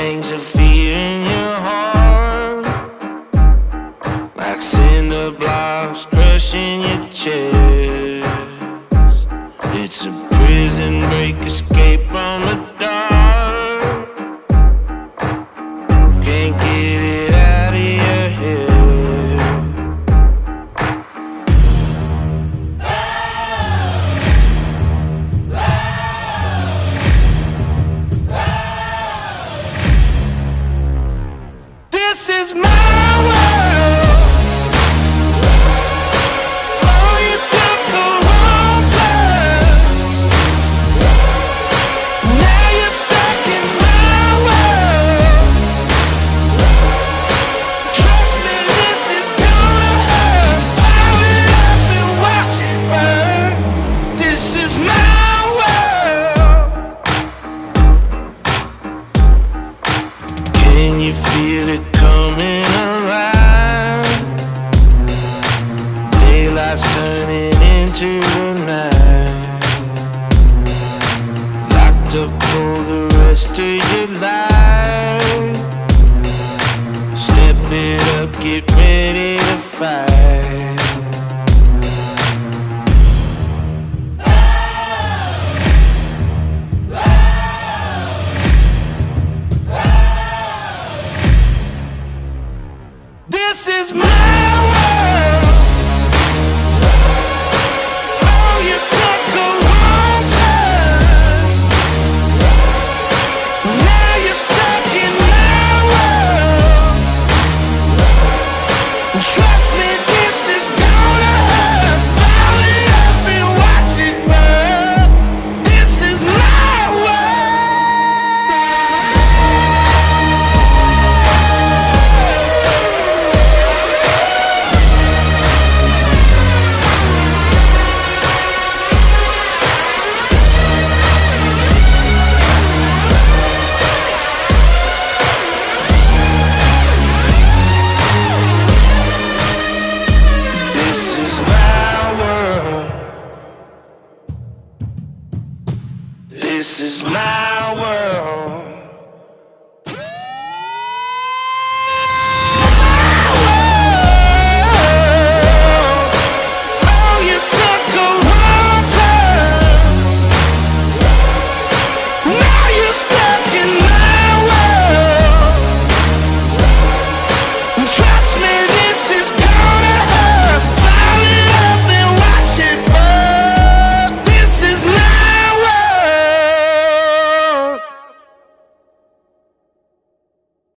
pangs of fear in your heart, like cinder blocks crushing your chest. It's a prison break, escape from the dark. Can't get it out of your head. This is my world. Oh, you took a wrong turn. Now you're stuck in my world. Trust me, this is gonna hurt. Bow it up and watch it burn. This is my world. Can you feel it coming alive? Daylight's turning into the night. Locked up for the rest of your life. Step it up, get ready to fight. This is my world. Oh, you took a wrong turn. Now you're stuck in my world. Trust me, this is gonna hurt. Pile it up and watch it burn. This is my This is my world.